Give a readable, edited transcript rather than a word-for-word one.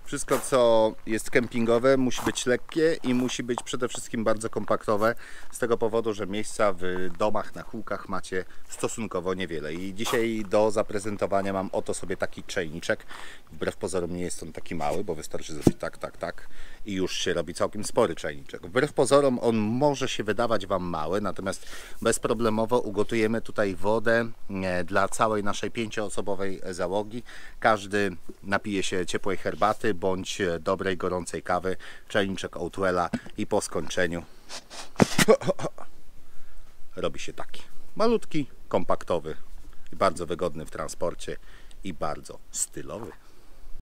Wszystko, co jest kempingowe, musi być lekkie i musi być przede wszystkim bardzo kompaktowe, z tego powodu, że miejsca w domach na kółkach macie stosunkowo niewiele. I dzisiaj do zaprezentowania mam oto sobie taki czajniczek. Wbrew pozorom nie jest on taki mały, bo wystarczy zrobić tak i już się robi całkiem spory czajniczek. Wbrew pozorom on może się wydawać Wam mały, natomiast bezproblemowo ugotujemy tutaj wodę dla całej naszej 5-osobowej załogi. Każdy napije się ciepłej herbaty bądź dobrej, gorącej kawy, czajniczek Outwella i po skończeniu robi się taki malutki, kompaktowy i bardzo wygodny w transporcie i bardzo stylowy.